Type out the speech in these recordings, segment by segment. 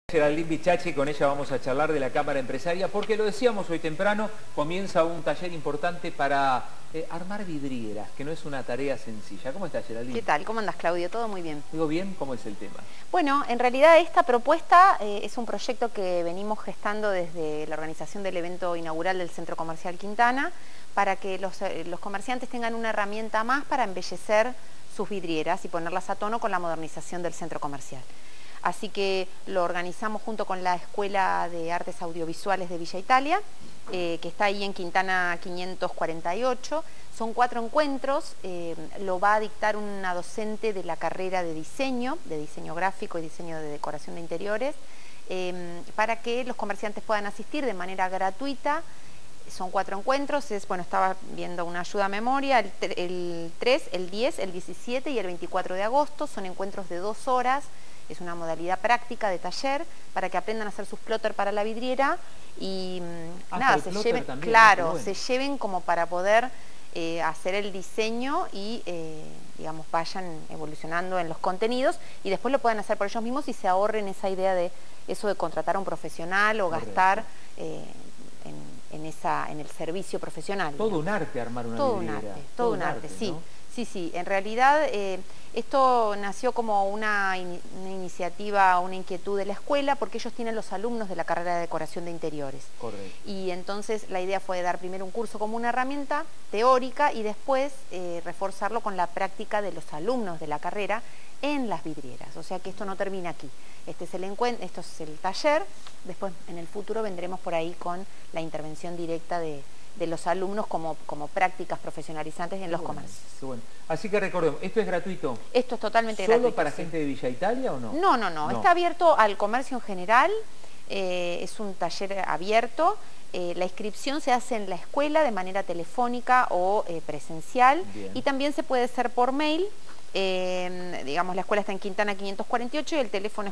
Geraldine Bichachi, con ella vamos a charlar de la Cámara Empresaria, porque lo decíamos hoy temprano, comienza un taller importante para armar vidrieras, que no es una tarea sencilla. ¿Cómo estás, Geraldine? ¿Qué tal? ¿Cómo andas, Claudio? Todo muy bien. ¿Digo bien? ¿Cómo es el tema? Bueno, en realidad esta propuesta es un proyecto que venimos gestando desde la organización del evento inaugural del Centro Comercial Quintana, para que los comerciantes tengan una herramienta más para embellecer sus vidrieras y ponerlas a tono con la modernización del centro comercial. Así que lo organizamos junto con la Escuela de Artes Audiovisuales de Villa Italia, que está ahí en Quintana 548. Son 4 encuentros, lo va a dictar una docente de la carrera de diseño gráfico y diseño de decoración de interiores, para que los comerciantes puedan asistir de manera gratuita. Son 4 encuentros, estaba viendo una ayuda a memoria, el 3, el 10, el 17 y el 24 de agosto, son encuentros de 2 horas. Es una modalidad práctica de taller para que aprendan a hacer sus plotter para la vidriera y se lleven, también, claro, bueno, se lleven como para poder hacer el diseño y digamos vayan evolucionando en los contenidos y después lo puedan hacer por ellos mismos y se ahorren esa idea de eso de contratar a un profesional o gastar en el servicio profesional. Todo, digamos, un arte armar una vidriera. Todo un arte, sí. ¿No? Sí, en realidad esto nació como una iniciativa, una inquietud de la escuela, porque ellos tienen los alumnos de la carrera de decoración de interiores. Correcto. Y entonces la idea fue dar primero un curso como una herramienta teórica y después reforzarlo con la práctica de los alumnos de la carrera en las vidrieras. O sea que esto no termina aquí. Esto es el taller, después en el futuro vendremos por ahí con la intervención directa de los alumnos como prácticas profesionalizantes en los comercios. Bueno. Así que recordemos, ¿esto es gratuito? Esto es totalmente gratuito. ¿Solo para gente de Villa Italia o no? No. Está abierto al comercio en general, es un taller abierto. La inscripción se hace en la escuela de manera telefónica o presencial. Bien. Y también se puede hacer por mail. Digamos, la escuela está en Quintana 548 y el teléfono es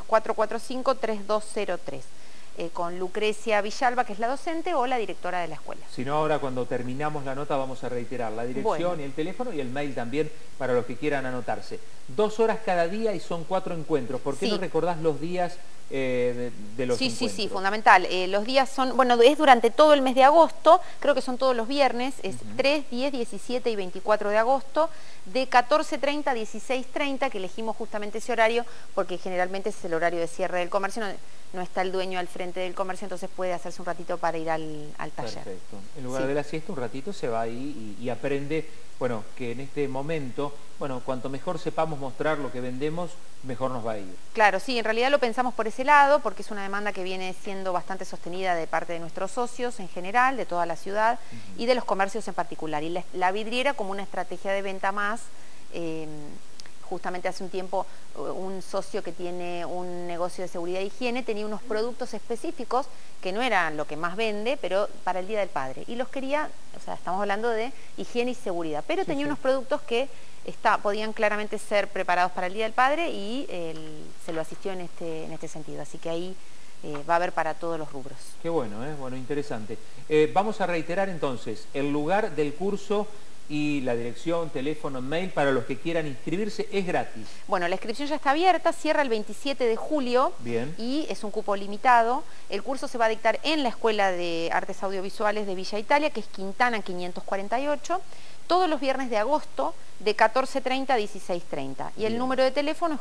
445-3203. Con Lucrecia Villalba, que es la docente, o la directora de la escuela. Si no, ahora cuando terminamos la nota vamos a reiterar la dirección y el teléfono y el mail también para los que quieran anotarse. 2 horas cada día y son 4 encuentros. ¿Por qué no recordás los días de los encuentros? Sí, fundamental. Los días son, es durante todo el mes de agosto, creo que son todos los viernes, es 3, 10, 17 y 24 de agosto, de 14:30 a 16:30, que elegimos justamente ese horario porque generalmente es el horario de cierre del comercio, no está el dueño al frente del comercio, entonces puede hacerse un ratito para ir al taller. Perfecto. En lugar de la siesta, un ratito se va ahí y aprende, que en este momento, cuanto mejor sepamos mostrar lo que vendemos, mejor nos va a ir. Claro, sí, en realidad lo pensamos por ese lado, porque es una demanda que viene siendo bastante sostenida de parte de nuestros socios en general, de toda la ciudad, y de los comercios en particular. Y la vidriera como una estrategia de venta más. Justamente hace un tiempo un socio que tiene un negocio de seguridad e higiene tenía unos productos específicos que no eran lo que más vende, pero para el Día del Padre. Y los quería, estamos hablando de higiene y seguridad, pero tenía unos productos que podían claramente ser preparados para el Día del Padre y se lo asistió en este sentido. Así que ahí va a haber para todos los rubros. Qué bueno, interesante. Vamos a reiterar entonces el lugar del curso y la dirección, teléfono, mail para los que quieran inscribirse. Es gratis. Bueno, la inscripción ya está abierta, cierra el 27 de julio. Bien. Y es un cupo limitado. El curso se va a dictar en la Escuela de Artes Audiovisuales de Villa Italia, que es Quintana 548, todos los viernes de agosto de 14:30 a 16:30. Y el número de teléfono es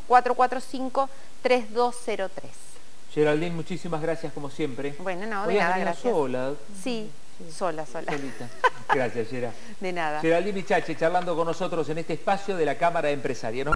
445-3203. Geraldine, muchísimas gracias como siempre. Bueno, no, de nada, gracias. Sola. Sí, sola. Solita. Gracias, Gera. De nada. Geraldine Bichachi charlando con nosotros en este espacio de la Cámara Empresaria.